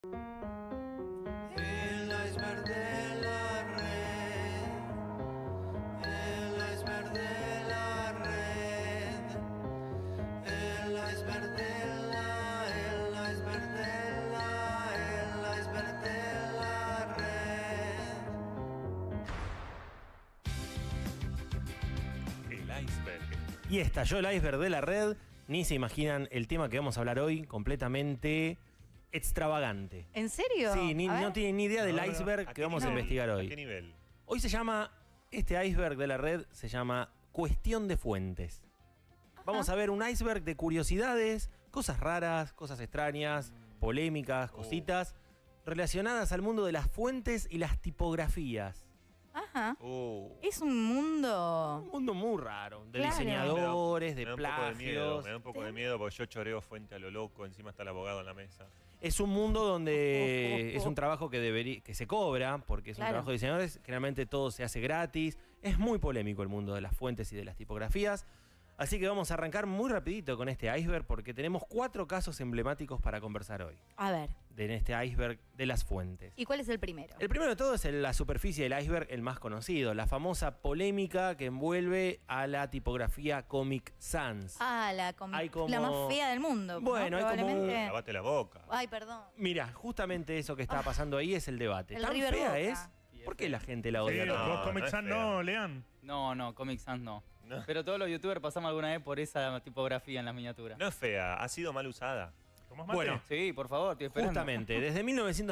El iceberg de la red, el iceberg de la red, el iceberg de la, el iceberg de la, el iceberg de la red. El iceberg. Y estalló el iceberg de la red. Ni se imaginan el tema que vamos a hablar hoy, completamente extravagante. ¿En serio? Sí, no tienen ni idea del No, no, iceberg ¿a que qué vamos a nivel? investigar ¿A hoy. qué nivel? Hoy se llama, este iceberg de la red se llama Cuestión de Fuentes. Vamos a ver un iceberg de curiosidades, cosas raras, cosas extrañas, polémicas, cositas relacionadas al mundo de las fuentes y las tipografías. Ajá. Es Es un mundo... un mundo muy raro, de Claro. diseñadores, de me da un poco de miedo, plagios. me da un poco de miedo porque yo choreo fuente a lo loco, encima está el abogado en la mesa. Es un mundo donde es un trabajo que se cobra, porque es un Claro. trabajo de diseñadores. Generalmente todo se hace gratis. Es muy polémico el mundo de las fuentes y de las tipografías. Así que vamos a arrancar muy rapidito con este iceberg porque tenemos 4 casos emblemáticos para conversar hoy. A ver, En este iceberg de las fuentes. ¿y cuál es el primero? El primero de todo es la superficie del iceberg, el más conocido. La famosa polémica que envuelve a la tipografía Comic Sans. Ah, Hay como- la más fea del mundo. Bueno, hay como Probablemente. Lavate la boca. Ay, perdón. Mira, justamente eso que está pasando ahí es el debate. El ¿Tan River fea Boca. es? ¿Por qué la gente la odia Sí, tanto? no, vos Comic no es Sans fea. no, Lean. No, Comic Sans no. No. Pero todos los youtubers pasamos alguna vez por esa tipografía en las miniaturas. No es fea, ha sido mal usada. ¿Tomás mate? Bueno, Sí, por favor, estoy esperando. justamente, desde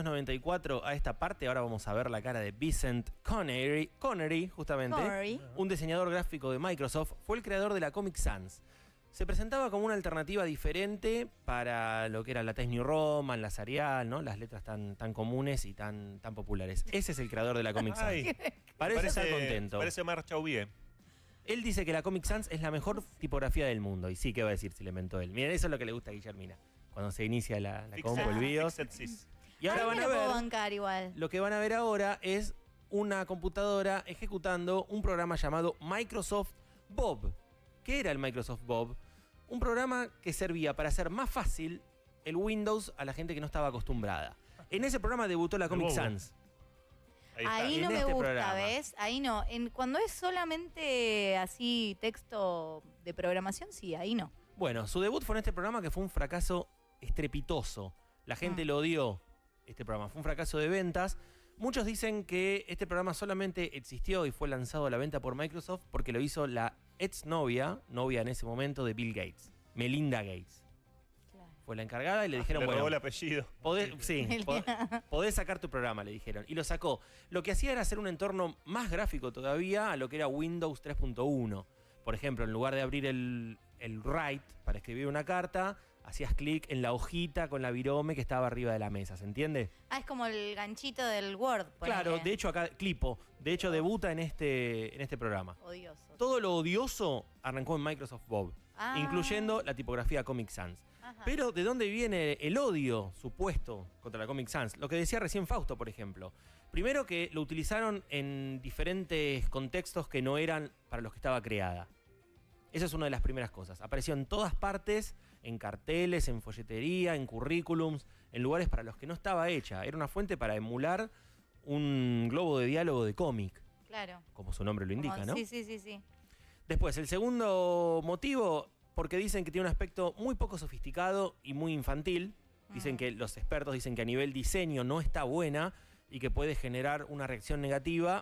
1994 a esta parte, ahora vamos a ver la cara de Vincent Connery, justamente, Connery. un diseñador gráfico de Microsoft, fue el creador de la Comic Sans. Se presentaba como una alternativa diferente para lo que era la Times New Roman, la Arial, ¿no? Las letras tan comunes y tan populares. Ese es el creador de la Comic Sans. Ay, Parece estar contento. Parece Mar Chauvier. Él dice que la Comic Sans es la mejor tipografía del mundo. Y sí, ¿qué va a decir si le inventó él? Miren, eso es lo que le gusta a Guillermina. Cuando se inicia la compu, el BIOS. Fixed Sys. Y ahora Ay, van me a lo puedo ver, bancar igual. lo que van a ver ahora es una computadora ejecutando un programa llamado Microsoft Bob. ¿Qué era el Microsoft Bob? Un programa que servía para hacer más fácil el Windows a la gente que no estaba acostumbrada. En ese programa debutó la Comic Bobo. Sans. Ahí está. Ahí no En me este gusta, programa. ¿ves? Ahí no. Cuando es solamente así texto de programación, sí, ahí no. Bueno, su debut fue en este programa que fue un fracaso estrepitoso. La gente lo odió, este programa. Fue un fracaso de ventas. Muchos dicen que este programa solamente existió y fue lanzado a la venta por Microsoft porque lo hizo la exnovia, novia en ese momento de Bill Gates, Melinda Gates. Claro. Fue la encargada y le dijeron, Le robó el bueno, apellido. podés sacar tu programa, le dijeron. Y lo sacó. Lo que hacía era hacer un entorno más gráfico todavía a lo que era Windows 3.1. Por ejemplo, en lugar de abrir el Write para escribir una carta, hacías clic en la hojita con la virome que estaba arriba de la mesa, ¿se entiende? Ah, es como el ganchito del Word. Claro, ponele. de hecho acá, Clipo, de hecho debuta en este programa. Odioso. Todo lo odioso arrancó en Microsoft Bob, Ah. incluyendo la tipografía Comic Sans. Ajá. Pero ¿de dónde viene el odio supuesto contra la Comic Sans? Lo que decía recién Fausto, por ejemplo. Primero que lo utilizaron en diferentes contextos que no eran para los que estaba creada. Esa es una de las primeras cosas. Apareció en todas partes, en carteles, en folletería, en currículums, en lugares para los que no estaba hecha. Era una fuente para emular un globo de diálogo de cómic, Claro. como su nombre lo indica, Como- ¿no? Sí. Después, el segundo motivo, porque dicen que tiene un aspecto muy poco sofisticado y muy infantil. Dicen que los expertos dicen que a nivel diseño no está buena y que puede generar una reacción negativa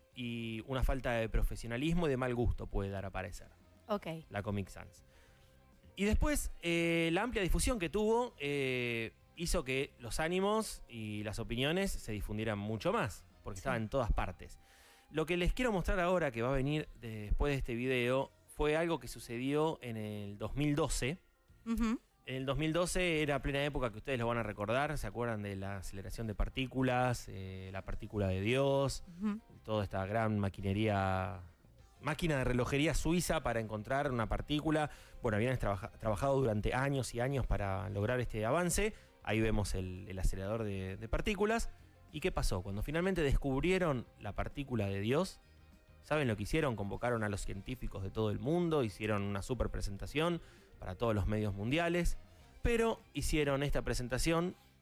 y una falta de profesionalismo y de mal gusto puede dar a parecer Ok. la Comic Sans. Y después, la amplia difusión que tuvo hizo que los ánimos y las opiniones se difundieran mucho más, porque estaba en todas partes. Lo que les quiero mostrar ahora, que va a venir después de este video, fue algo que sucedió en el 2012. Ujú. En el 2012 era plena época que ustedes lo van a recordar, ¿se acuerdan de la aceleración de partículas, la partícula de Dios, Ujú. toda esta gran máquina de relojería suiza para encontrar una partícula? Bueno, habían trabajado durante años y años para lograr este avance. Ahí vemos el acelerador de partículas. ¿Y qué pasó? Cuando finalmente descubrieron la partícula de Dios, ¿saben lo que hicieron? Convocaron a los científicos de todo el mundo, hicieron una super presentación para todos los medios mundiales, pero hicieron esta presentación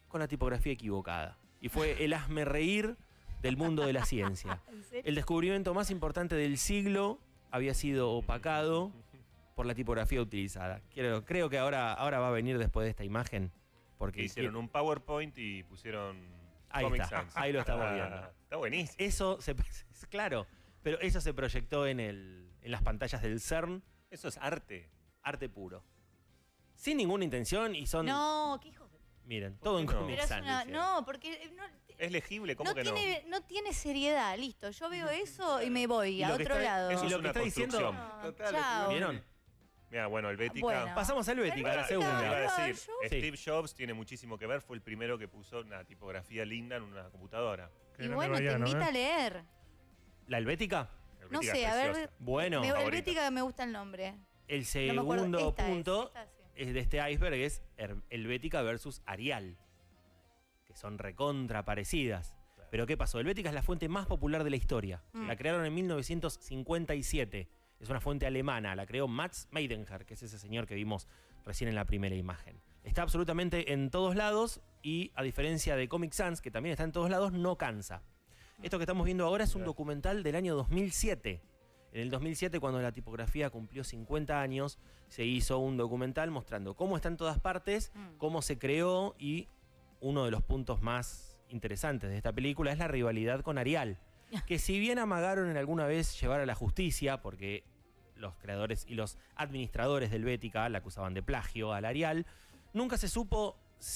con la tipografía equivocada. Y fue el hazmerreír del mundo de la ciencia. ¿En serio? El descubrimiento más importante del siglo había sido opacado por la tipografía utilizada. Creo que ahora va a venir después de esta imagen. Porque Que hicieron un PowerPoint y pusieron Ahí Comic está, Sans. ahí lo estamos viendo. Está buenísimo. Eso claro, pero eso se proyectó en las pantallas del CERN, Eso es arte. arte puro. Sin ninguna intención y son, No, qué hijo de... miren, todo en qué no? Comic Pero es Sans. una... hicieron. No, porque Es legible, ¿cómo no que tiene, no tiene seriedad, listo. Yo veo eso y me voy Y a lo que otro está- lado. Eso Y es lo que una está diciendo- construcción. No, Total, chao. ¿Vieron? Mira, bueno, Helvética. Bueno. Pasamos a Helvética, la segunda. Iba a No, decir, yo- Steve Jobs tiene muchísimo que ver, fue el primero que puso una tipografía linda en una computadora. Y bueno, te invita a leer. ¿La Helvética? No Helvética sé, es a ver. preciosa. Bueno, El favorita. Helvética me gusta el nombre. el No me acuerdo. segundo Esta es, punto esta sí. es de este iceberg es Helvética versus Arial, que son recontra parecidas. Claro. Pero ¿qué pasó? Helvética es la fuente más popular de la historia. Mm. La crearon en 1957. Es una fuente alemana. La creó Max Meidenher, que es ese señor que vimos recién en la primera imagen. Está absolutamente en todos lados y, a diferencia de Comic Sans, que también está en todos lados, no cansa. Esto que estamos viendo ahora es un Mirá. documental del año 2007. En el 2007, cuando la tipografía cumplió 50 años, se hizo un documental mostrando cómo está en todas partes, Mm. cómo se creó, y uno de los puntos más interesantes de esta película es la rivalidad con Arial. Que si bien amagaron en alguna vez llevar a la justicia, porque los creadores y los administradores del Helvética la acusaban de plagio al Arial, nunca se supo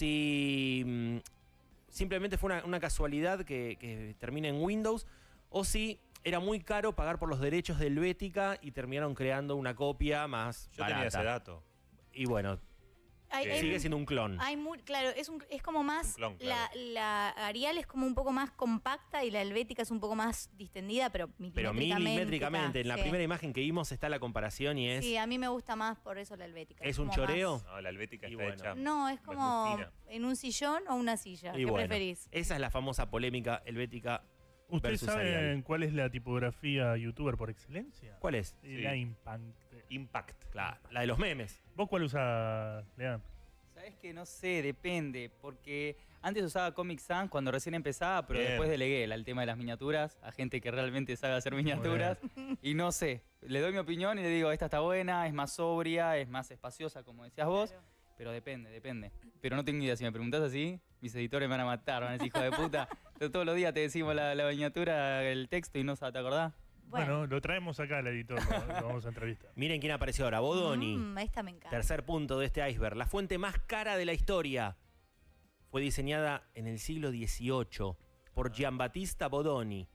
si simplemente fue una casualidad que termina en Windows, o si era muy caro pagar por los derechos del Helvética y terminaron creando una copia más Yo tenía ese barata. dato. Y bueno, sigue siendo un clon. Claro, es como más. Un clon, claro. La Arial es como un poco más compacta y la Helvética es un poco más distendida, pero Pero milimétricamente. milimétricamente, en la sí. primera imagen que vimos está la comparación y es... Sí, a mí me gusta más por eso la Helvética. ¿Es un como choreo? más- No, la Helvética Y está bueno. hecha. No, es muy como fina. en un sillón o una silla. Y ¿Qué bueno, preferís? esa es la famosa polémica Helvética. ¿Ustedes versus saben Arial. cuál es la tipografía youtuber por excelencia? ¿Cuál es? Sí. La Impact. Impact. Claro, la de los memes. ¿Vos cuál usás, Lean? Sabes que no sé, depende, porque antes usaba Comic Sans cuando recién empezaba, pero Bien. después delegué el tema de las miniaturas a gente que realmente sabe hacer miniaturas. Y no sé, le doy mi opinión y le digo, esta está buena, es más sobria, es más espaciosa, como decías vos, Claro. pero depende. Pero no tengo idea, si me preguntás así, mis editores me van a matar, van a decir, hijo de puta. Todos los días te decimos la miniatura, el texto y no te acordás. Bueno, lo traemos acá al editor, lo vamos a entrevistar. Miren quién apareció ahora, Bodoni. Esta me encanta. Tercer punto de este iceberg. La fuente más cara de la historia fue diseñada en el siglo XVIII por Giambattista Bodoni.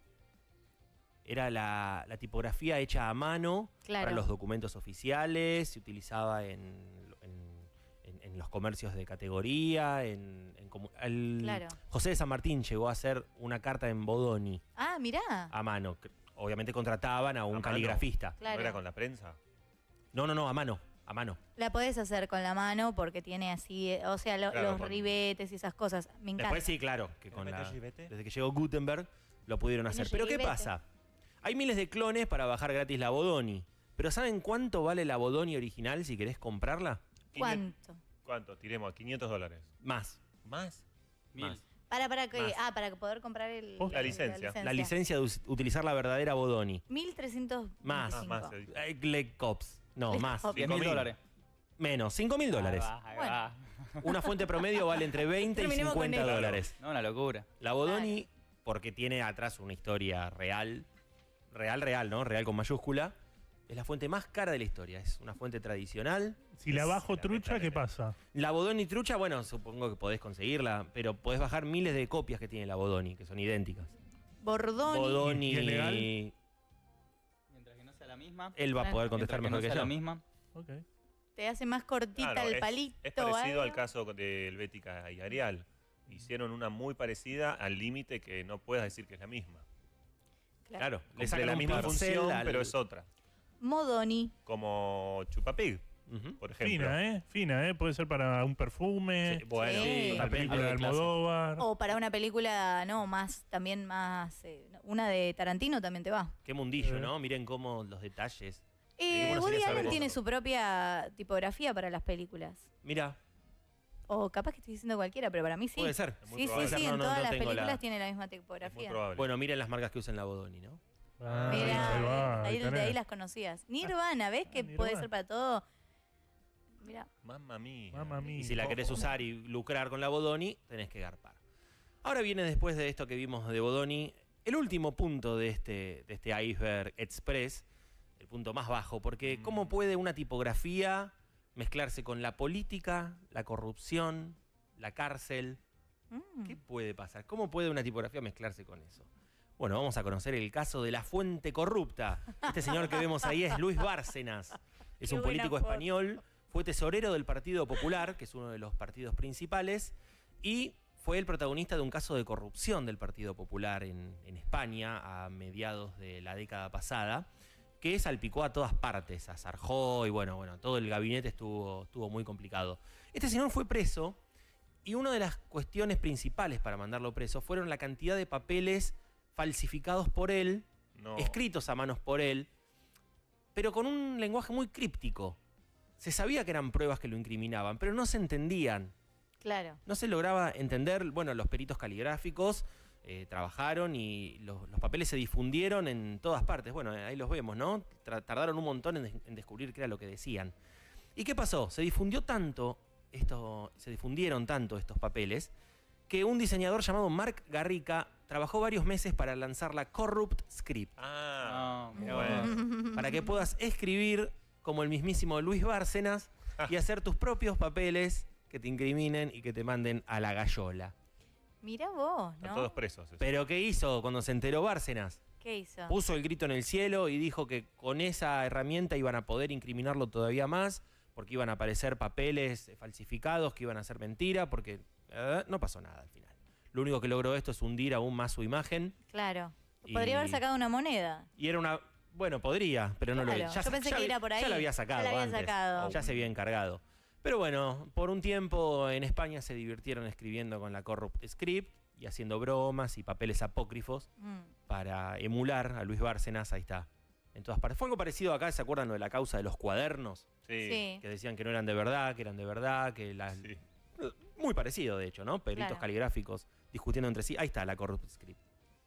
Era la tipografía hecha a mano Claro. para los documentos oficiales, se utilizaba en los comercios de categoría, Claro. José de San Martín llegó a hacer una carta en Bodoni Ah, mirá. a mano. Obviamente contrataban a un mano? caligrafista. Claro. ¿No era con la prensa? No, a mano. A mano. La podés hacer con la mano porque tiene así, o sea, Claro, los con- ribetes y esas cosas. Me encanta. Después sí, claro, que con meter la, ribete? desde que llegó Gutenberg lo pudieron Tiene hacer. Pero ¿qué ribete. pasa? Hay miles de clones para bajar gratis la Bodoni. Pero ¿saben cuánto vale la Bodoni original si querés comprarla? ¿Cuánto? ¿Cuánto? Tiremos a $500. Más. ¿Más? Mil. Para que, Más. para poder comprar el, La licencia. La licencia de utilizar la verdadera Bodoni. 1.300 Más. Más. Gleg Cops. No, Gleg más. Cops. $10.000. Menos. $5.000. Ahí Bueno. va. Una fuente promedio vale entre 20 y Terminemos con 50 eso. dólares. No, una locura. La Bodoni, porque tiene atrás una historia real, ¿no? Real con mayúscula, es la fuente más cara de la historia. Es una fuente tradicional. Si la bajo la trucha, meta ¿qué de- pasa? La Bodoni trucha, bueno, supongo que podés conseguirla, pero podés bajar miles de copias que tiene la Bodoni, que son idénticas. Bordoni. Bodoni, ¿Y es legal? Mientras que no sea la misma. él va a poder mientras contestar que mejor no que sea yo. la misma. Ok. Te hace más cortita Claro, el palito. es parecido al algo. caso de Helvética y Arial. Hicieron una muy parecida al límite que no puedas decir que es la misma. Claro, le Cumple sacan la un misma pincel función, al- pero es otra. Modoni. Como Chupapig, Ujú. por ejemplo. Fina, ¿eh? Puede ser para un perfume, Sí, bueno, Sí. una Algo película de de clase. Almodóvar. O para una película, no, también más. Una de Tarantino también te va. qué mundillo, ¿no? Miren cómo los detalles. bueno, Woody sería Allen saber tiene eso. su propia tipografía para las películas. Mira, O capaz que estoy diciendo cualquiera, pero para mí sí. Puede ser. Es muy Sí, probable. sí, sí, No, en no, todas no las tengo películas la- tiene la misma Es muy tipografía. probable. Bueno, miren las marcas que usan la Bodoni, ¿no? Ah, Mirá, ahí va, ahí de ahí tenés. las conocías. Nirvana, ¿ves que Nirvana. puede ser para todo? Mirá. Mamma mía. Mamma mía. Y si la querés usar y lucrar con la Bodoni, tenés que garpar. Ahora viene, después de esto que vimos de Bodoni, el último punto de este iceberg express, el punto más bajo, porque ¿cómo puede una tipografía mezclarse con la política, la corrupción, la cárcel? ¿Qué puede pasar? ¿Cómo puede una tipografía mezclarse con eso? Bueno, vamos a conocer el caso de la fuente corrupta. Este señor que vemos ahí es Luis Bárcenas. Es Qué un buena político foto. español, fue tesorero del Partido Popular, que es uno de los partidos principales, y fue el protagonista de un caso de corrupción del Partido Popular en España a mediados de la década pasada, que salpicó a todas partes, a Sarjó y bueno, todo el gabinete estuvo muy complicado. Este señor fue preso y una de las cuestiones principales para mandarlo preso fueron la cantidad de papeles falsificados por él, No. escritos a manos por él, pero con un lenguaje muy críptico. Se sabía que eran pruebas que lo incriminaban, pero no se entendían. Claro. No se lograba entender, bueno, los peritos caligráficos trabajaron y los papeles se difundieron en todas partes. Bueno, ahí los vemos, ¿no? Tardaron un montón en descubrir qué era lo que decían. ¿Y qué pasó? Se difundieron tanto estos papeles que un diseñador llamado Marc Garrica trabajó varios meses para lanzar la Corrupt Script, Ah, No, bueno. para que puedas escribir como el mismísimo Luis Bárcenas y hacer tus propios papeles que te incriminen y que te manden a la gallola. Mirá vos, Están ¿no? todos presos. eso. Pero ¿qué hizo cuando se enteró Bárcenas? ¿Qué hizo? Puso el grito en el cielo y dijo que con esa herramienta iban a poder incriminarlo todavía más, porque iban a aparecer papeles falsificados, que iban a ser mentira, porque no pasó nada al final. Lo único que logró esto es hundir aún más su imagen. Claro. Y- Podría haber sacado una moneda. Y era una... Bueno, podría, pero no lo Claro, hizo. yo pensé que era por ahí. Ya lo había sacado Ya la había antes. sacado. Ya se había encargado. Pero bueno, por un tiempo en España se divirtieron escribiendo con la Corrupt Script y haciendo bromas y papeles apócrifos para emular a Luis Bárcenas. Ahí está, en todas partes. Fue algo parecido acá, ¿se acuerdan lo de la causa de los cuadernos? Sí. Sí. Que decían que no eran de verdad, que eran de verdad, que las... Sí. Muy parecido, de hecho, ¿no? Peritos Claro. caligráficos discutiendo entre sí. Ahí está la Corrupt Script.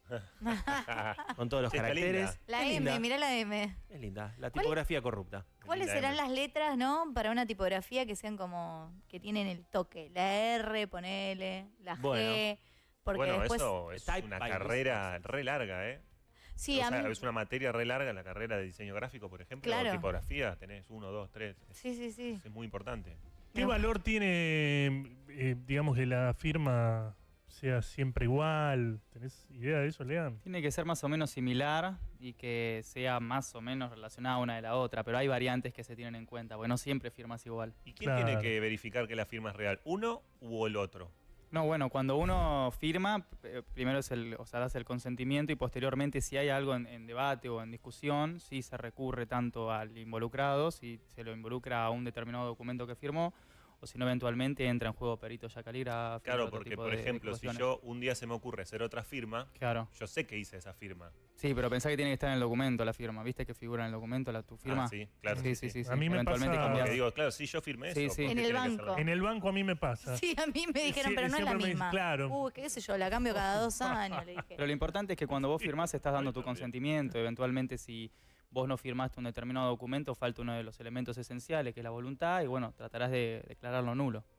Con todos los Sí, está caracteres. linda. La Es M, linda, mirá la M. es linda. La tipografía corrupta. ¿Cuáles Linda serán M. las letras, no? Para una tipografía que sean como. Que tienen el toque. La R, ponele. La G. Bueno. Porque Bueno, después. eso es Type una by carrera re larga, ¿eh? Sí, O a sea, mí. es una materia re larga la carrera de diseño gráfico, por ejemplo. Claro. O tipografía, tenés 1, 2, 3. Sí, sí, sí. Es muy importante. ¿Qué No. valor tiene, digamos, que la firma sea siempre igual? ¿Tenés idea de eso, Lean? Tiene que ser más o menos similar y que sea más o menos relacionada una de la otra, pero hay variantes que se tienen en cuenta, porque no siempre firmas igual. ¿Y quién Claro. tiene que verificar que la firma es real? ¿Uno u el otro? No, bueno, cuando uno firma, primero es das el consentimiento y posteriormente si hay algo en debate o en discusión, sí se recurre tanto al involucrado, si se lo involucra a un determinado documento que firmó, o si no eventualmente entra en juego perito ya calígrafo. Claro, otro porque tipo por de ejemplo, si cuestiones. yo un día se me ocurre hacer otra firma, Claro, yo sé que hice esa firma. sí, pero pensá que tiene que estar en el documento la firma, ¿viste que figura en el documento tu firma? Ah, sí, claro. Sí, sí, sí. A mí me Eventualmente pasa- cambiás. Porque digo, claro, sí, yo firmé Sí, eso. sí. ¿por qué En el tiene que banco. hacerlo? En el banco a mí me pasa. Sí, a mí me dijeron, Sí, pero no es la siempre me misma. dicen, claro. Qué sé yo, la cambio cada 2 años, le dije. Pero lo importante es que cuando vos firmás estás dando tu también. consentimiento. Eventualmente si vos no firmaste un determinado documento, falta uno de los elementos esenciales, que es la voluntad, y bueno, tratarás de declararlo nulo.